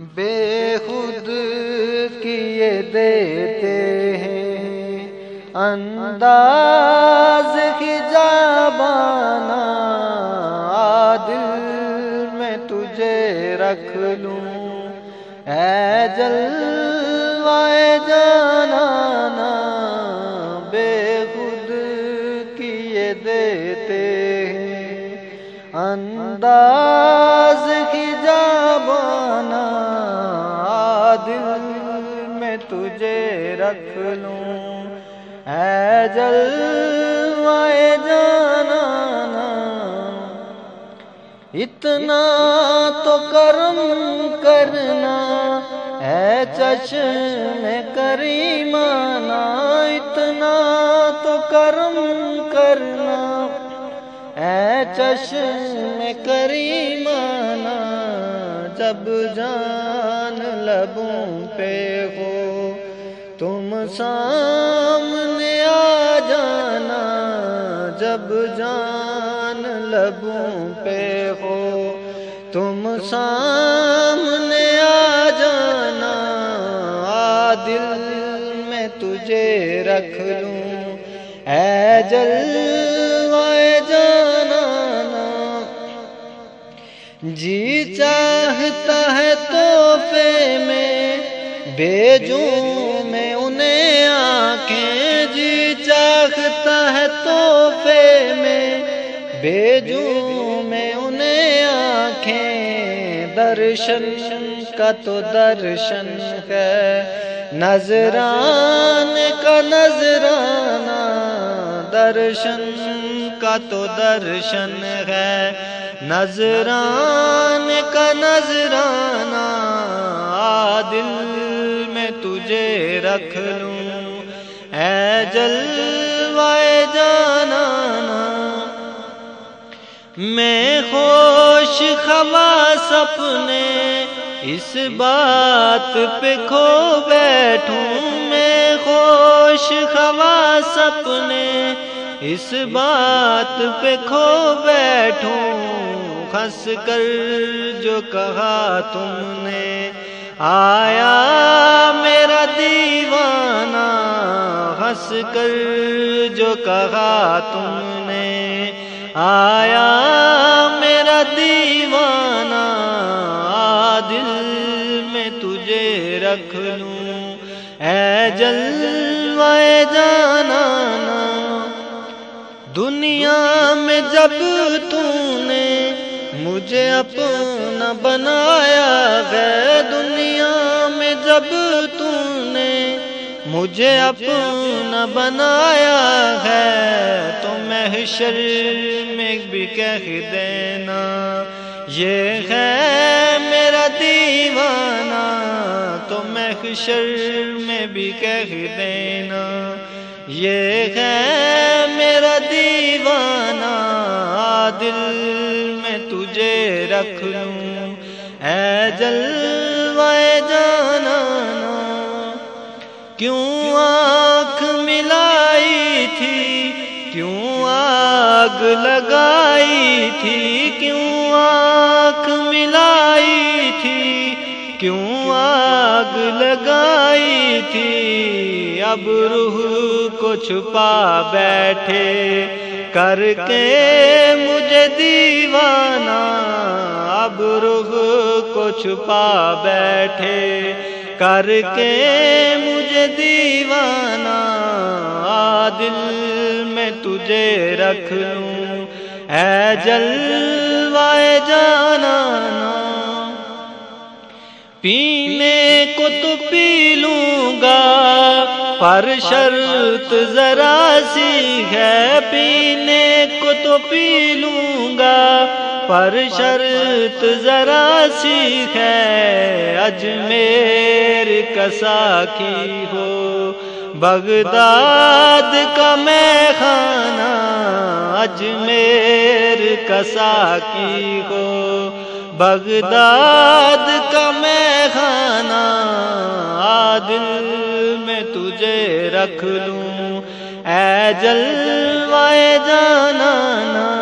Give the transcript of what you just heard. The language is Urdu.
بے خود کیے دیتے ہیں انداز خجابانہ، دل میں تجھے رکھ لوں اے جلوائے جانانا، بے خود کیے دیتے ہیں انداز خجابانہ، دل میں تجھے رکھ لوں اے جلوائے جانانا۔ اتنا تو کرم کرنا اے چشم کریمانہ، اتنا تو کرم کرنا اے چشم کریمانہ، جب جان لبوں پہ ہو تم سامنے آ جانا، جب جان لبوں پہ ہو تم سامنے آ جانا، دل میں تجھے رکھ لوں اے جلوائے جانانا۔ جی چاہتا ہے تحفے میں بھیجوں میں انہیں آنکھیں، جی چاہتا ہے تحفے میں بھیجوں میں انہیں آنکھیں، درشن کا تو درشن ہے نذرانے کا نذرانہ، درشن کا تو درشن ہے نذرانے کا نذرانہ، دل میں تجھے رکھ لوں اے جلوائے جانانا۔ میں خوش خواص اپنے اس بات پہ کھو بیٹھوں، میں خوش خواص اپنے اس بات پہ کھو بیٹھوں، ہنس کر جو کہا تم نے آیا میرا دیوانہ، ہنس کر جو کہا تم نے آیا میرا دیوانہ، دل میں تجھے رکھ لوں اے جلوائے جانانا۔ دنیا میں جب تو نے مجھے اپنا بنایا ہے، دنیا میں جب تو نے مجھے اپنا بنایا ہے، تو محشر میں بھی کہہ دینا یہ ہے میرا دیوانہ، تو محشر میں بھی کہہ دینا یہ ہے میرا دیوانہ، دل میں تجھے رکھ لوں اے جلوائے جانانا۔ کیوں آنکھ ملائی تھی، کیوں آگ لگائی تھی، کیوں آنکھ ملائی تھی، کیوں آگ لگائی تھی، اب روح کو چھپا بیٹھے کر کے مجھے دیوانہ، اب روح کو چھپا بیٹھے کر کے مجھے دیوانہ، دل میں تجھے رکھ لوں اے جلوائے جانانا۔ پینے کو تو پی لوں گا پر شرط ذرا سی ہے، پینے کو تو پی لوں گا پر شرط ذرا سی ہے، اجمیر کا ساقی ہو بغداد کا میں خانہ، اجمیر کا ساقی ہو بغداد کا میں خانہ، دل میں تجھے رکھ لوں اے جلوائے جانانا۔